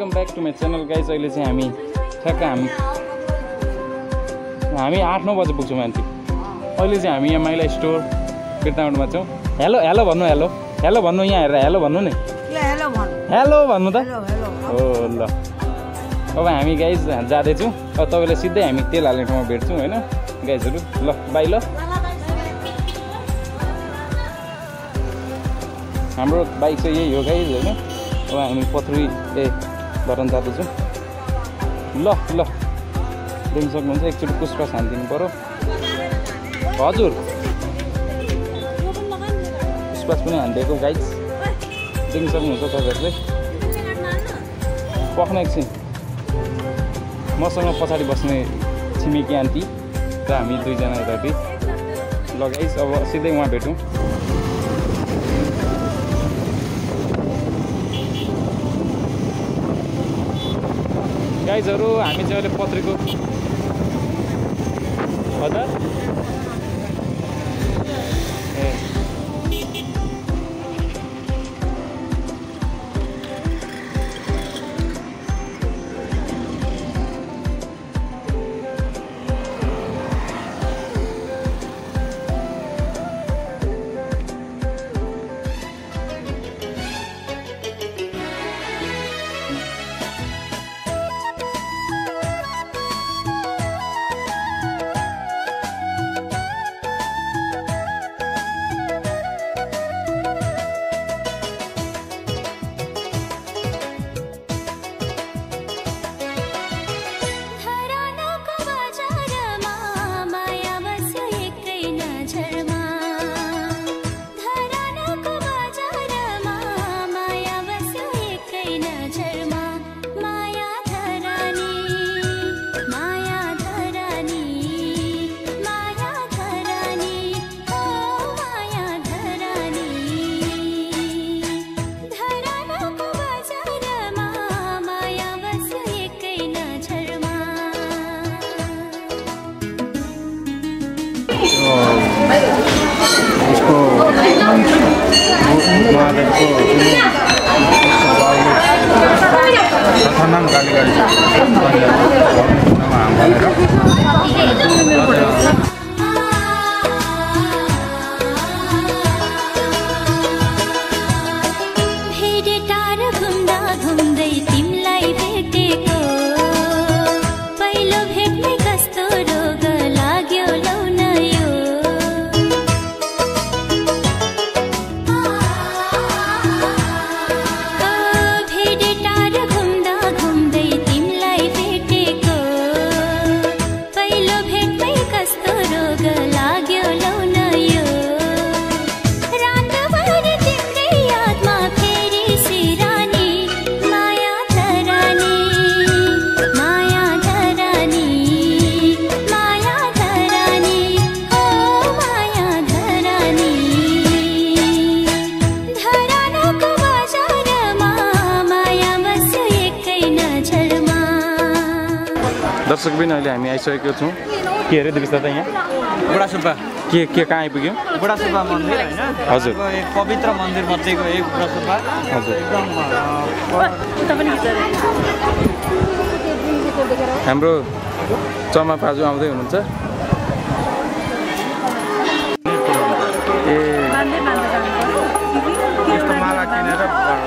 Welcome back to my channel guys. अहिले चाहिँ हामी ठ्याक्क हामी 8-9 बजे पुग्छौँ मान्छे। अहिले चाहिँ हामी यहाँ माइला स्टोर बिर्तामोडमा छौँ। हेलो हेलो भन्नु, हेलो हेलो भन्नु, यहाँ हेरेर हेलो भन्नु नि, हेलो भन्नु त हो ल। अब हामी गाइज जाँदैछौँ। अब तपाईँलाई सिधै हामी तेल हाल्ने ठाउँमा भेट्छौँ होइन गाइजहरू। ल बाई। ल हाम्रो बाइक चाहिँ यही हो गाइज होइन। अब हामी पथरी भरन जाँदैछौँ। ल ल देख्न सक्नुहुन्छ, एकचोटि पुष्पा हानिदिनु पऱ्यो। हजुर पुष्पा पनि हानिदिएको गाइज, देख्न सक्नुहुन्छ तपाईँहरूले। पख्न एकछिन मसँग पछाडि बस्ने छिमेकी आन्टी र हामी दुईजना यतापट्टि। ल गाइज अब सिधै उहाँ भेटौँ। गाइजहरू हामी चाहिँ अहिले पत्रीको हजुर इसको महादेवको गाली दर्शक पनि अहिले हामी आइसकेको छौँ। के अरे दिपेश दादा यहाँ बुढा सुब्बा के कहाँ आइपुग्यौँ? बुढा सुब्बा मन्दिर होइन हजुर, एक पवित्र मन्दिर मध्येको एक बुढा सुब्बा। हजुर एकदम हाम्रो चमा पाजु आउँदै हुनुहुन्छ। ए यस्तो माला किनेर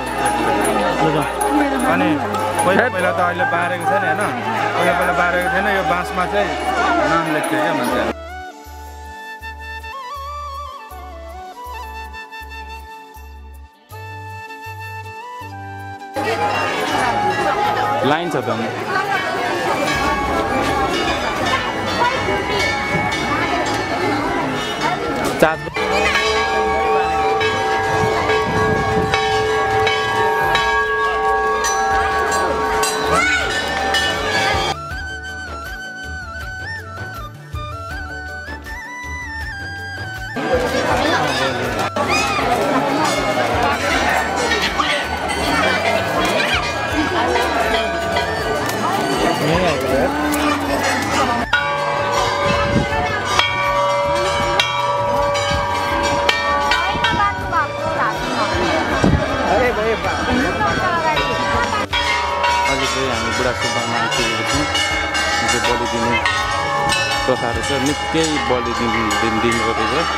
अनि पहिला त अहिले बारेको छैन होइन, पहिला बारेको थिएन। यो बाँसमा चाहिँ नाम लेख्थ्यो क्या मान्छे। लाइन छ त चार्ज चाहिँ हामी बुढा सुब्बामा आइपुगेको छौँ। जो बलि दिने प्रथा रहेछ, निकै बलि दिने रहेछ।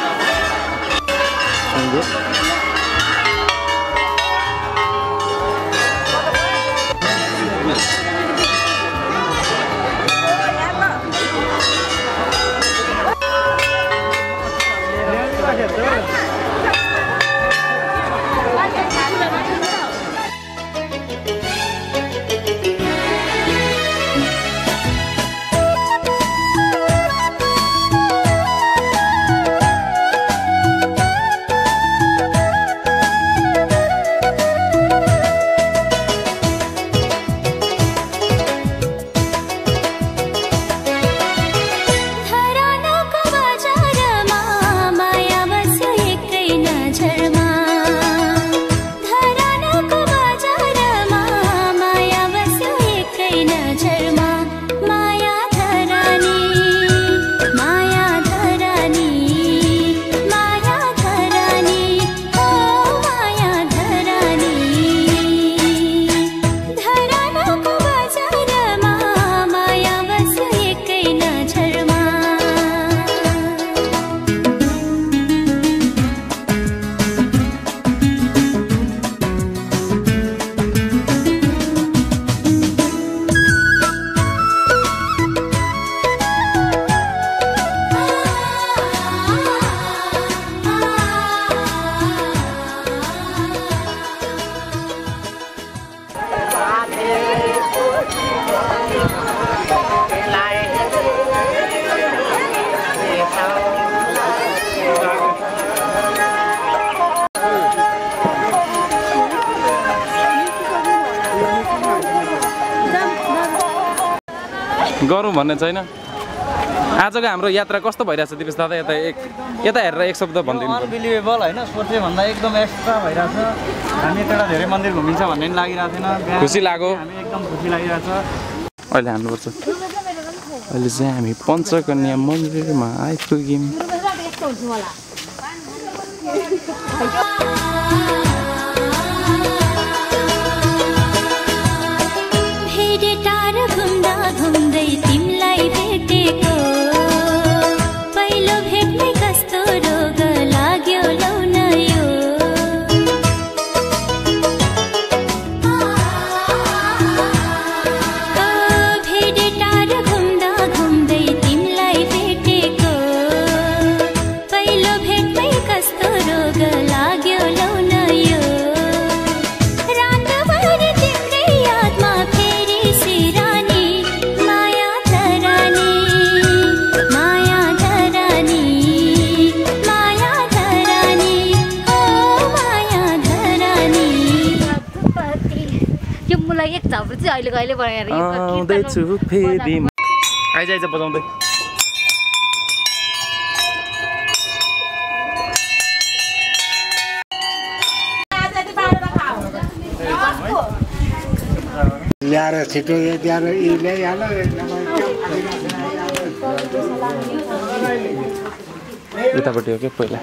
गरौँ भन्ने छैन। आजको हाम्रो यात्रा कस्तो भइरहेछ दिपेश दादा? यता हेरेर एक शब्द भनिदिनु। अनबिलिभेबल होइन, सोचे भन्दा एकदम एक्स्ट्रा भइरहेछ। हामी यता धेरै मन्दिर घुमिन्छ भन्ने पनि लागिरहेको थिएन। खुसी लाग्यो, हामी एकदम खुसी लागिरहेछ। अहिले हान्नुपर्छ। अहिले चाहिँ हामी पञ्चकन्या मन्दिरमा आइपुग्यौँ। घुम्दै तिमीलाई भेटेको पहिलो भेटमै कस्तो रोग लाग्यो लौ न यो। भेटे टाढा घुम्दा घुम्दै तिमीलाई भेटेको पहिलो भेटमै कस्तो रोग लाग्यो लौ न यो। रातभरि तिम्रै यादमा फेरि सिरानी एक झाप्रो चाहिँ अहिले कहिले बनाएर आउँदैछु फेरि आइज बजाउँदै। ल्याएर छिटो ल्याइहाल। उतापट्टि हो क्या पहिला।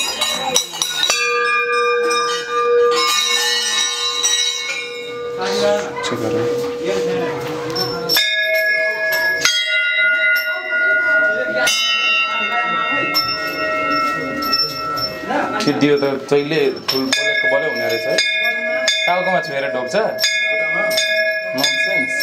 सिद्धियो त जहिले फुल बोलेको बोले हुने रहेछ है। टाउकोमा छोएर ढोक्छ। ननसेन्स।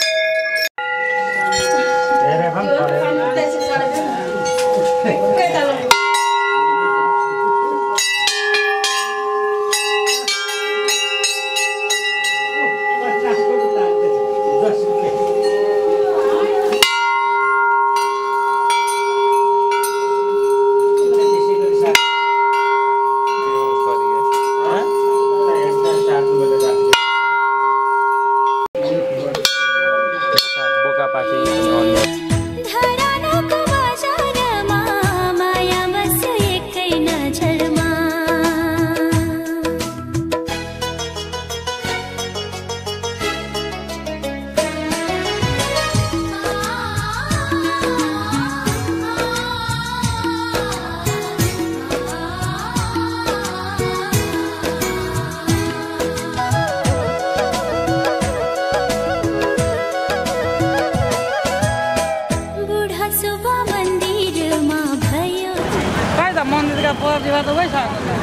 प्रतिभा त वही छ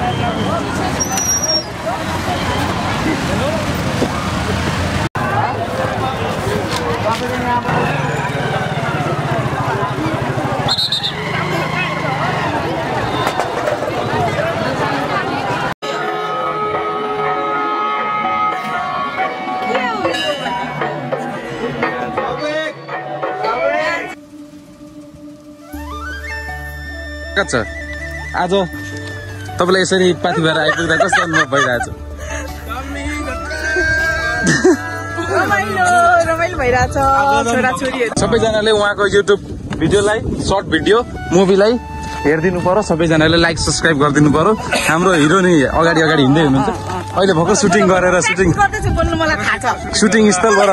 आज तपाईँलाई यसरी पाथी भएर आइपुग्दा कस्तो अनुभव भइरहेछ? रमाइलो भइरहेछ छोराछोरीहरू सबैजनाले उहाँको युट्युब भिडियोलाई सर्ट भिडियो मुभीलाई हेरिदिनु पर्यो सबैजनाले लाइक सब्सक्राइब गरिदिनु पर्यो हाम्रो हिरो नि अगाडि अगाडि हिँड्दै हुनुहुन्छ अहिले भर्खर सुटिङ गरेर सुटिङ स्थलबाट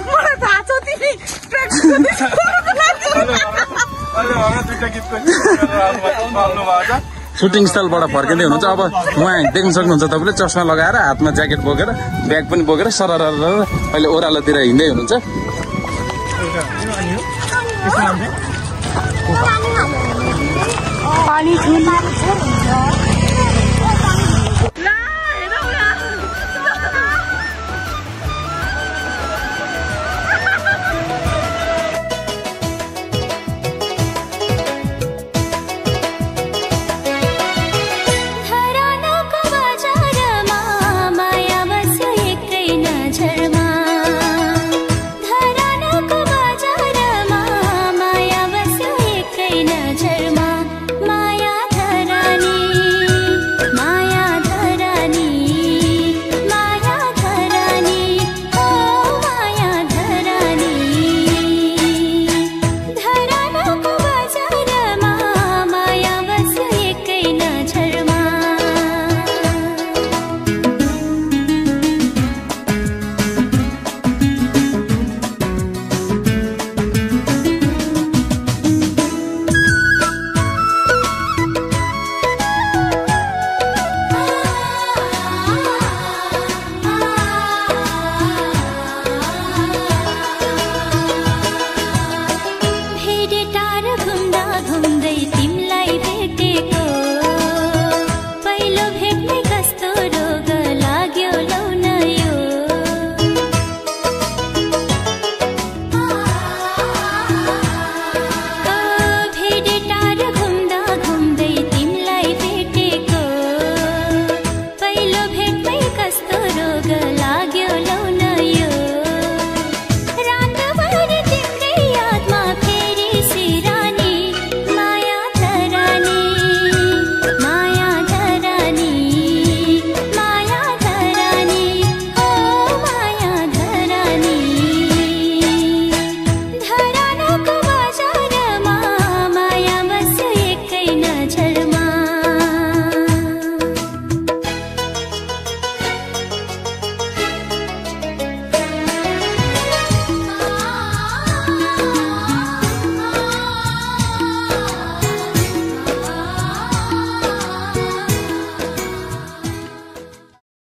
सुटिङ स्थलबाट फर्किँदै हुनुहुन्छ अब उहाँ देख्न सक्नुहुन्छ तपाईँले चस्मा लगाएर हातमा ज्याकेट बोकेर ब्याग पनि बोकेर सरर अहिले ओह्रालोतिर हिँड्दै हुनुहुन्छ पानी